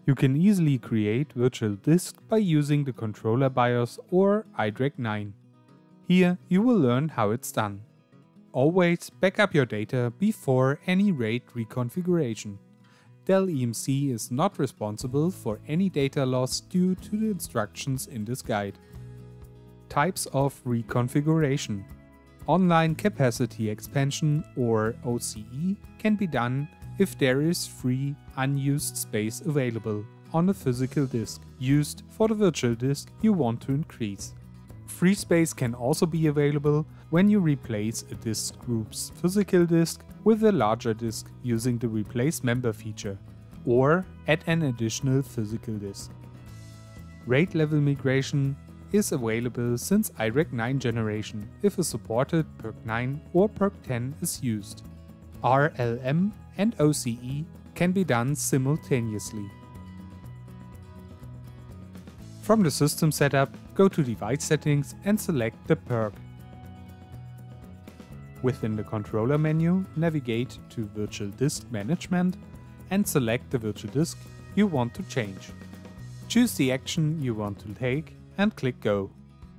You can easily create virtual disk by using the controller BIOS or iDRAC9. Here you will learn how it's done. Always back up your data before any RAID reconfiguration. Dell EMC is not responsible for any data loss due to the instructions in this guide. Types of reconfiguration. Online capacity expansion or OCE can be done if there is free unused space available on a physical disk used for the virtual disk you want to increase. Free space can also be available when you replace a disk group's physical disk with a larger disk using the Replace Member feature, or add an additional physical disk. RAID level migration is available since iDRAC9 generation if a supported PERC 9 or PERC 10 is used. RLM and OCE can be done simultaneously. From the system setup, go to Device Settings and select the PERC. Within the controller menu, navigate to Virtual Disk Management and select the virtual disk you want to change. Choose the action you want to take and click Go.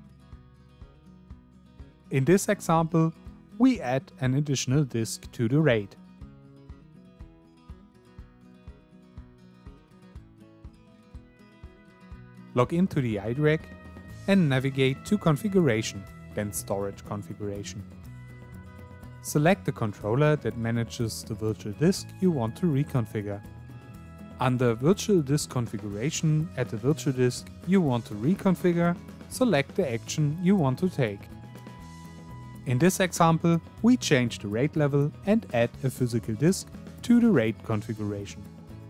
In this example, we add an additional disk to the RAID. Log into the iDRAC and navigate to Configuration, then Storage Configuration. Select the controller that manages the virtual disk you want to reconfigure. Under Virtual Disk Configuration, at the virtual disk you want to reconfigure, select the action you want to take. In this example, we change the RAID level and add a physical disk to the RAID configuration.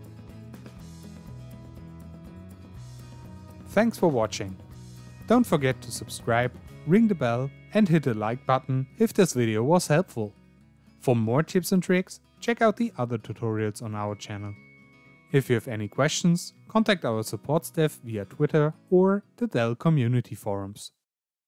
Thanks for watching. Don't forget to subscribe, ring the bell and hit the like button if this video was helpful. For more tips and tricks, check out the other tutorials on our channel. If you have any questions, contact our support staff via Twitter or the Dell community forums.